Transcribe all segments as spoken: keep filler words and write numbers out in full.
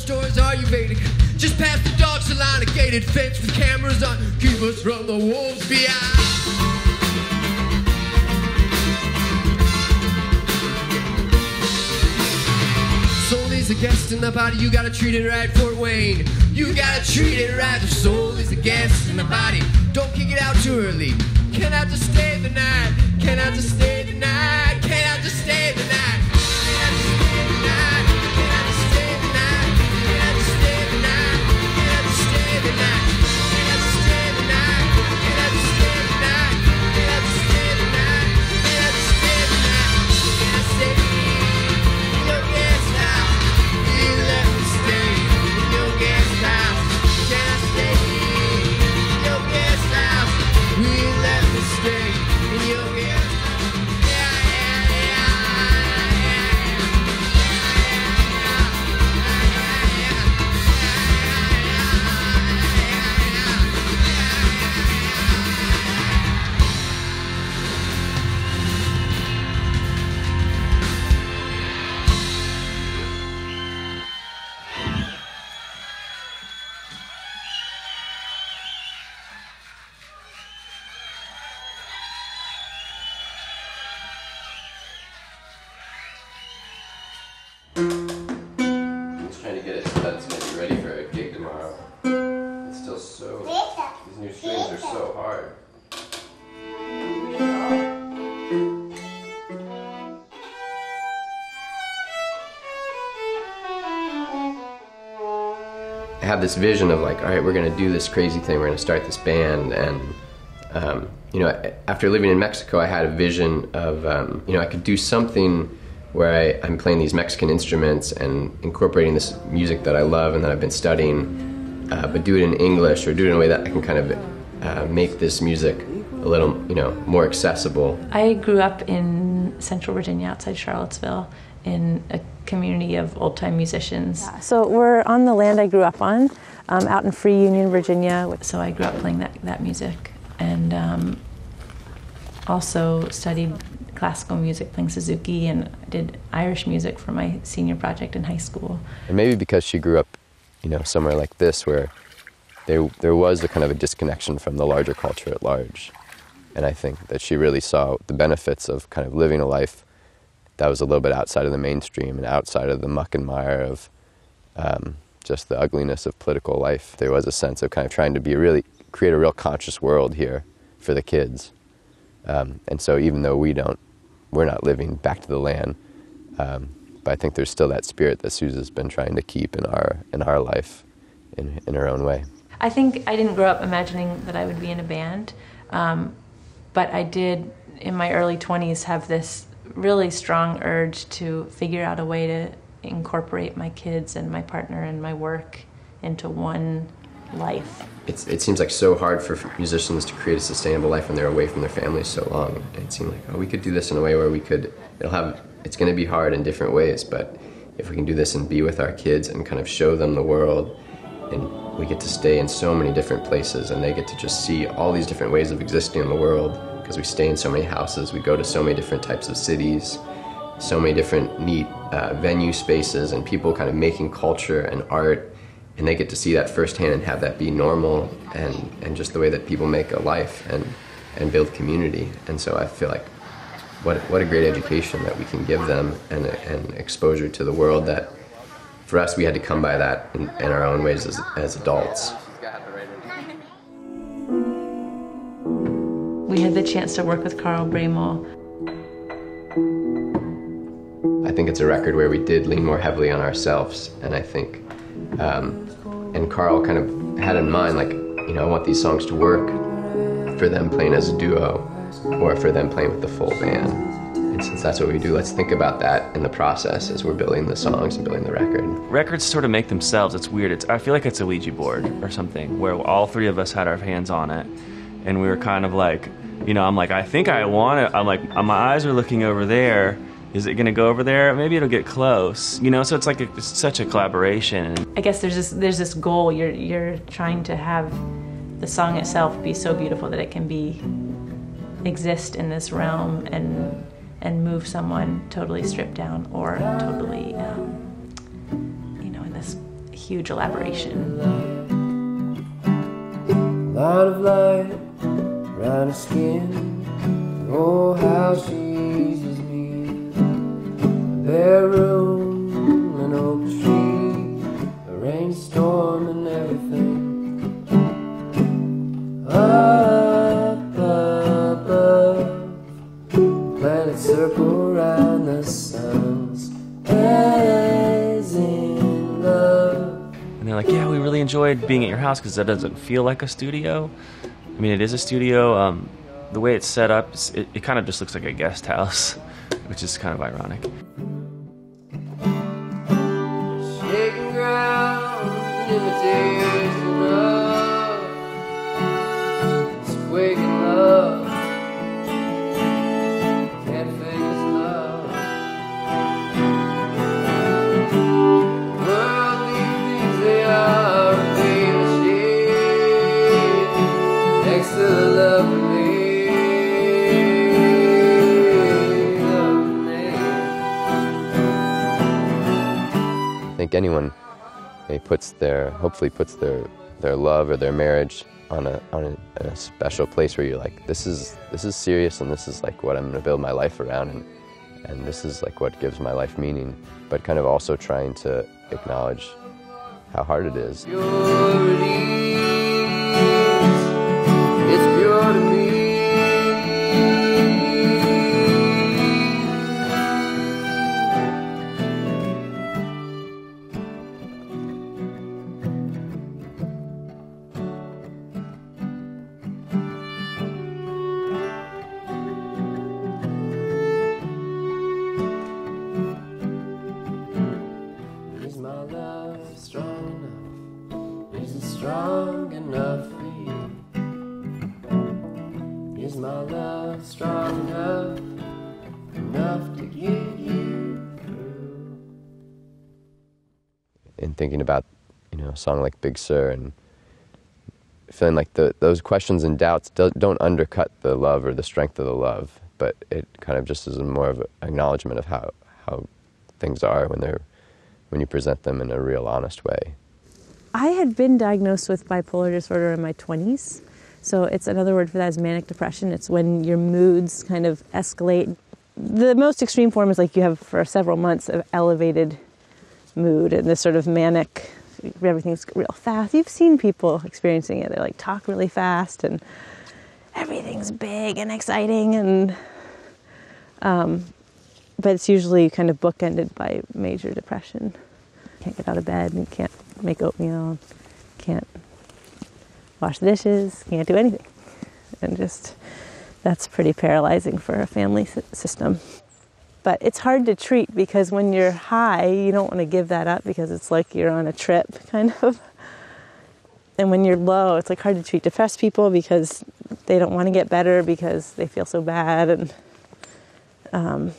stores are you evading? Just past the dog salon, a gated fence with cameras on. Keep us from the wolves behind. Soul is a guest in the body, you gotta treat it right, Fort Wayne. You gotta treat it right, the soul is a guest in the body. Don't kick it out too early. Can I just stay the night? Can I just stay the night? Can I just stay the night? Can I just stay the night? Can I just stay the night? Can I just stay the night? Can I just stay the night? Can I just stay the night? Can I just stay the night? Can I just stay the night? Can I just stay the night? Can I stay in your guest house? Will you let me stay in your guest house? Can I stay in your guest house? Will you let me stay in your guest house? Trying to get it so that it's going to be ready for a gig tomorrow. It's still so, these new strings are so hard. I had this vision of like, all right, we're going to do this crazy thing, we're going to start this band, and um, you know, after living in Mexico, I had a vision of, um, you know, I could do something where I, I'm playing these Mexican instruments and incorporating this music that I love and that I've been studying, uh, but do it in English, or do it in a way that I can kind of uh, make this music a little, you know, more accessible. I grew up in Central Virginia, outside Charlottesville, in a community of old-time musicians. Yeah, so we're on the land I grew up on, um, out in Free Union, Virginia. So I grew up playing that, that music, and um, also studied classical music, playing Suzuki, and did Irish music for my senior project in high school. And maybe because she grew up, you know, somewhere like this, where there there was a kind of a disconnection from the larger culture at large, and I think that she really saw the benefits of kind of living a life that was a little bit outside of the mainstream and outside of the muck and mire of um, just the ugliness of political life. There was a sense of kind of trying to be really create a real conscious world here for the kids, um, and so even though we don't. We're not living back to the land, um, but I think there's still that spirit that Susan's been trying to keep in our in our life, in in her own way. I think I didn't grow up imagining that I would be in a band, um, but I did in my early twenties have this really strong urge to figure out a way to incorporate my kids and my partner and my work into one life. It's, it seems like so hard for musicians to create a sustainable life when they're away from their families so long. It seemed like, oh, we could do this in a way where we could, it'll have, it's going to be hard in different ways, but if we can do this and be with our kids and kind of show them the world, and we get to stay in so many different places and they get to just see all these different ways of existing in the world, because we stay in so many houses, we go to so many different types of cities, so many different neat uh, venue spaces, and people kind of making culture and art, and they get to see that firsthand and have that be normal, and, and just the way that people make a life and, and build community. And so I feel like what, what a great education that we can give them, and, and exposure to the world that for us we had to come by that in, in our own ways as, as adults. We had the chance to work with Carl Broemel. I think it's a record where we did lean more heavily on ourselves, and I think um, and Carl kind of had in mind, like, you know, I want these songs to work for them playing as a duo or for them playing with the full band. And since that's what we do, let's think about that in the process as we're building the songs and building the record. Records sort of make themselves. It's weird. It's, I feel like it's a Ouija board or something where all three of us had our hands on it, and we were kind of like, you know, I'm like, I think I want it. I'm like, my eyes are looking over there. Is it going to go over there? Maybe it'll get close, you know. So it's like a, it's such a collaboration. I guess there's this there's this goal. You're you're trying to have the song itself be so beautiful that it can be exist in this realm and and move someone totally stripped down or totally, um, you know, in this huge elaboration. Line of light around her skin. Oh, how she eases me. A bare room, an oak tree, a rainstorm and everything. Up above, planets circle around the suns as in love. And they're like, yeah, we really enjoyed being at your house because that doesn't feel like a studio. I mean, it is a studio. Um, the way it's set up, it, it kind of just looks like a guest house, which is kind of ironic. Shaking ground, an imitation of this quaking love. Can't fake this love. Worldly things they are, they shade next to the love of me. I think anyone maybe puts their, hopefully puts their, their love or their marriage on a on a, a special place where you're like, this is this is serious, and this is like what I'm going to build my life around, and and this is like what gives my life meaning. But kind of also trying to acknowledge how hard it is. Purity, it's pure to me. Is my love strong enough? Is it strong enough for you? Is my love strong enough? Enough to get you through? In thinking about, you know, a song like Big Sur, and feeling like the, those questions and doubts do, don't undercut the love or the strength of the love, but it kind of just is more of an acknowledgement of how, how things are when they're when you present them in a real honest way. I had been diagnosed with bipolar disorder in my twenties, so it's another word for that is manic depression. It's when your moods kind of escalate. The most extreme form is like you have for several months of elevated mood and this sort of manic, everything's real fast. You've seen people experiencing it. They like talk really fast and everything's big and exciting, and um, but it's usually kind of bookended by major depression. Can't get out of bed, and can't make oatmeal, can't wash the dishes, can't do anything. And just, that's pretty paralyzing for a family system. But it's hard to treat because when you're high, you don't want to give that up because it's like you're on a trip, kind of. And when you're low, it's like hard to treat depressed people because they don't want to get better because they feel so bad. And um,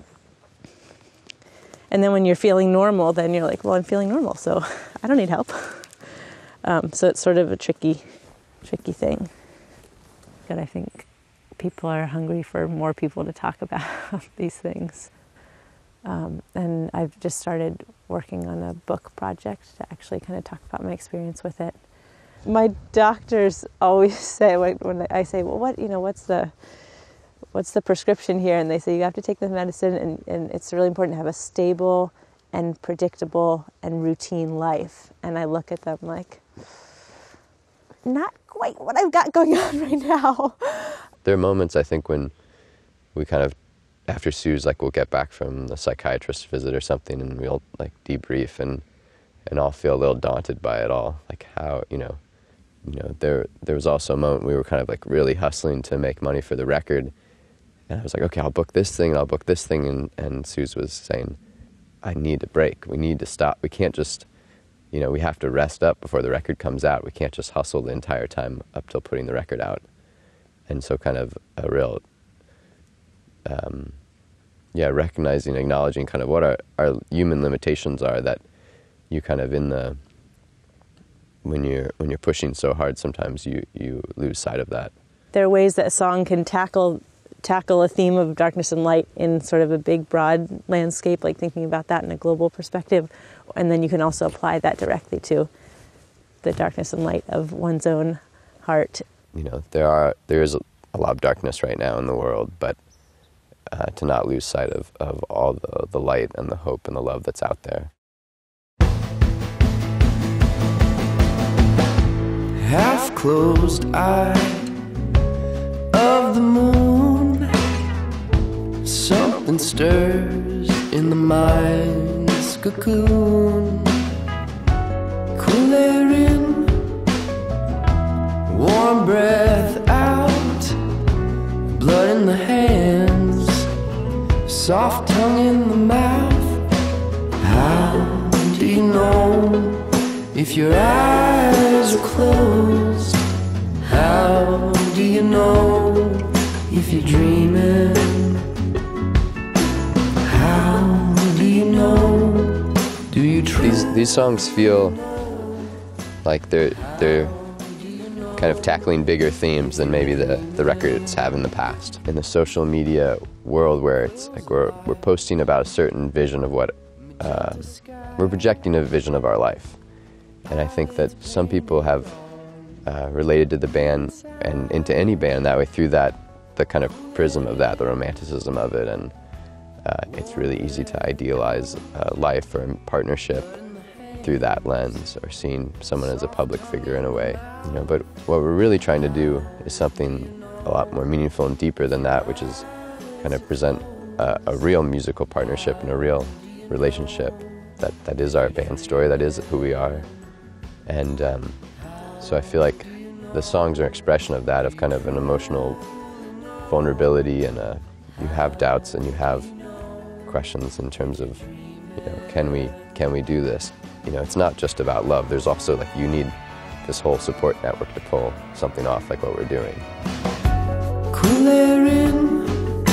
and then when you're feeling normal, then you're like, well, I'm feeling normal, so I don't need help. Um, so it's sort of a tricky, tricky thing. But I think people are hungry for more people to talk about these things. Um, and I've just started working on a book project to actually kind of talk about my experience with it. My doctors always say, when I say, well, what, you know, what's the, what's the prescription here? And they say, you have to take the medicine, and, and it's really important to have a stable and predictable and routine life. And I look at them like, not quite what I've got going on right now. There are moments, I think, when we kind of, after Sue's, like, we'll get back from the psychiatrist visit or something, and we'll, like, debrief, and and I'll feel a little daunted by it all. Like, how, you know, you know, there there was also a moment we were kind of, like, really hustling to make money for the record, and I was like, okay, I'll book this thing, and I'll book this thing, and, and Suze was saying, I need a break. We need to stop. We can't just, you know, we have to rest up before the record comes out. We can't just hustle the entire time up till putting the record out. And so kind of a real, um, yeah, recognizing, acknowledging kind of what our, our human limitations are, that you kind of in the, when you're, when you're pushing so hard, sometimes you, you lose sight of that. There are ways that a song can tackle tackle a theme of darkness and light in sort of a big, broad landscape, like thinking about that in a global perspective. And then you can also apply that directly to the darkness and light of one's own heart. You know, there are there is a lot of darkness right now in the world, but uh, to not lose sight of, of all the, the light and the hope and the love that's out there. Half closed eye of the moon, something stirs in the mind's cocoon. Cool air in, warm breath out, blood in the hands, soft tongue in the mouth. How do you know if your eyes are closed? How do you know if you're dreaming? How do you know? Do you trust? These these songs feel like they're they're kind of tackling bigger themes than maybe the, the records have in the past. In the social media world, where it's like we're we're posting about a certain vision of what uh, we're projecting a vision of our life. And I think that some people have uh, related to the band and into any band that way through that, the kind of prism of that, the romanticism of it, and uh, it's really easy to idealize uh, life or partnership through that lens, or seeing someone as a public figure in a way. You know, but what we're really trying to do is something a lot more meaningful and deeper than that, which is kind of present a, a real musical partnership and a real relationship that, that is our band story, that is who we are. And um, so I feel like the songs are an expression of that, of kind of an emotional vulnerability, and uh, you have doubts and you have questions in terms of, you know, can we can we do this? You know, it's not just about love. There's also like you need this whole support network to pull something off like what we're doing. Cool air in,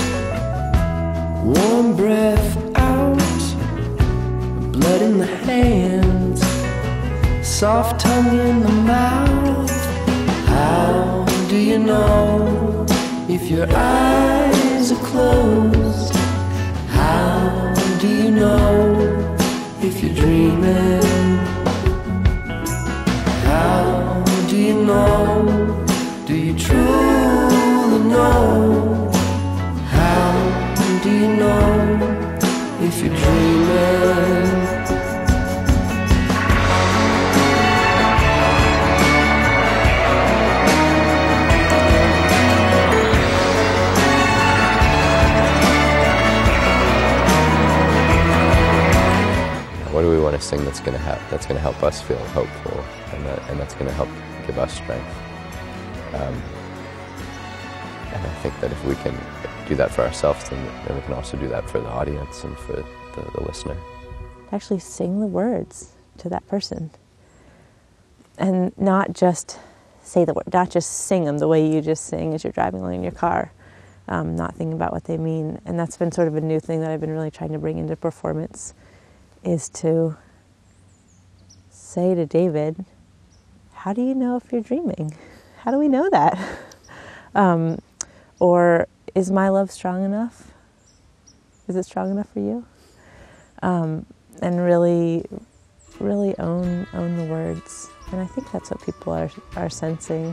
warm breath out, blood in the hands, soft tongue in the mouth. How do you know if your eyes are closed? How do you know if you're dreaming? How do you know? Do you truly know? How do you know if you're dreaming? What do we want to sing that's going to have that's going to help us feel hopeful, and that, and that's going to help give us strength? Um, and I think that if we can do that for ourselves, then, then we can also do that for the audience and for the, the listener. Actually sing the words to that person, and not just say the word, not just sing them the way you just sing as you're driving along in your car, um, not thinking about what they mean. And that's been sort of a new thing that I've been really trying to bring into performance, is to say to David, how do you know if you're dreaming? How do we know that? Um, or is my love strong enough? Is it strong enough for you? Um, and really, really own own the words. And I think that's what people are are sensing.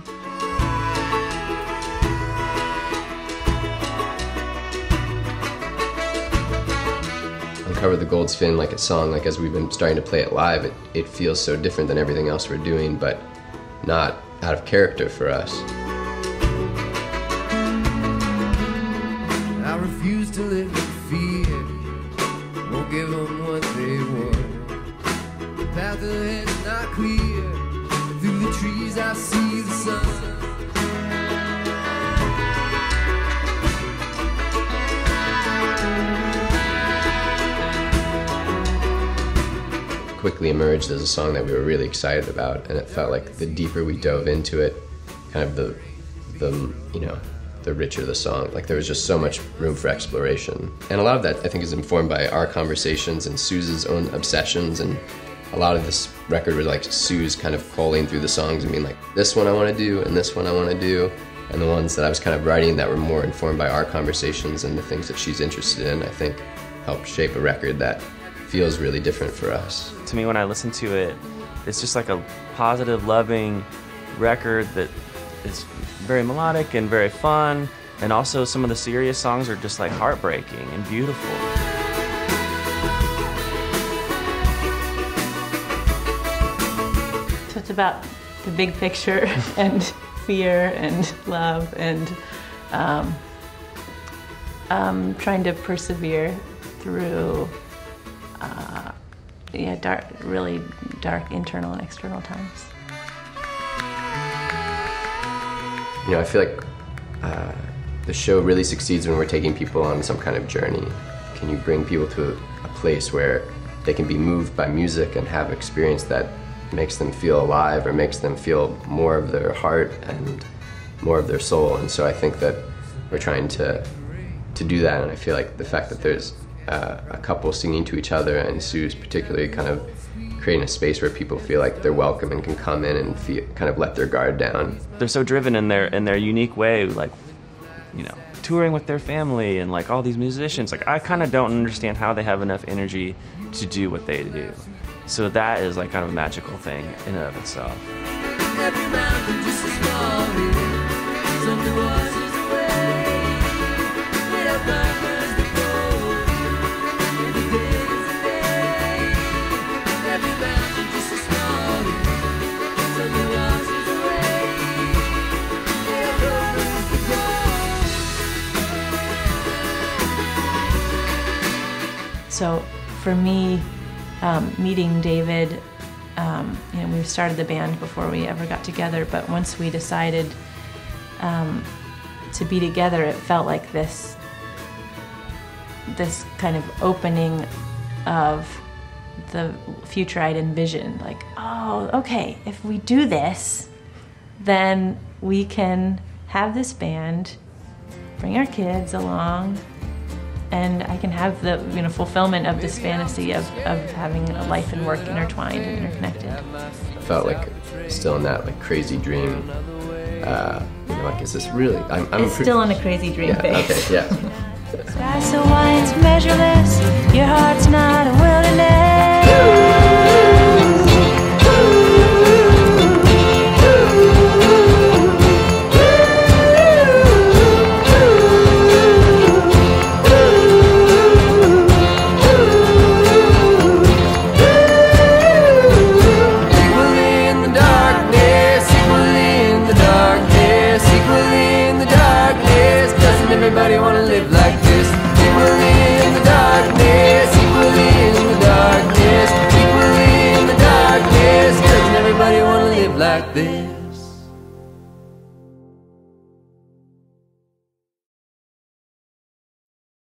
Uncover the Gold's Fin, like a song, like as we've been starting to play it live, it, it feels so different than everything else we're doing, but not out of character for us. I refuse to live in fear, won't give them what they want. The path ahead's not clear, through the trees I see the sun. Quickly emerged as a song that we were really excited about, and it felt like the deeper we dove into it, kind of the, the you know, the richer the song. Like there was just so much room for exploration. And a lot of that I think is informed by our conversations and Suze's own obsessions, and a lot of this record was like Suze kind of calling through the songs and being like, this one I want to do, and this one I want to do. and the ones that I was kind of writing that were more informed by our conversations and the things that she's interested in, I think helped shape a record that feels really different for us. To me, when I listen to it, it's just like a positive, loving record that is very melodic and very fun, and also some of the serious songs are just like heartbreaking and beautiful. So it's about the big picture and fear and love and um, um, trying to persevere through uh, yeah, dark, really dark internal and external times. You know, I feel like uh, the show really succeeds when we're taking people on some kind of journey. Can you bring people to a, a place where they can be moved by music and have experience that makes them feel alive or makes them feel more of their heart and more of their soul? And so I think that we're trying to to do that, and I feel like the fact that there's uh, a couple singing to each other, and Sue's particularly kind of creating a space where people feel like they're welcome and can come in and feel, kind of let their guard down. They're so driven in their in their unique way, like, you know, touring with their family and like all these musicians. Like, I kind of don't understand how they have enough energy to do what they do. So that is like kind of a magical thing in and of itself. Every mountain just a small hill. Something washes away. Lit up purpose to go. Every day is a day. Every mountain just a small hill. Something washes away. Lit up purpose to go. So for me, um, meeting David, Um, you know, we started the band before we ever got together, but once we decided um, to be together, it felt like this this kind of opening of the future I'd envisioned. Like, oh, okay, if we do this, then we can have this band, bring our kids along, and I can have the, you know, fulfillment of this fantasy of, of having a life and work intertwined and interconnected. I felt like still in that like crazy dream. Uh, you know, like, is this really? I'm, I'm it's still in a crazy dream yeah, phase. Okay, yeah. Sky so wide it's measureless. Your heart's not a wilderness. Everybody wanna live like this. Equally in the darkness, equally in the darkness, equally in the darkness. Doesn't everybody wanna live like this?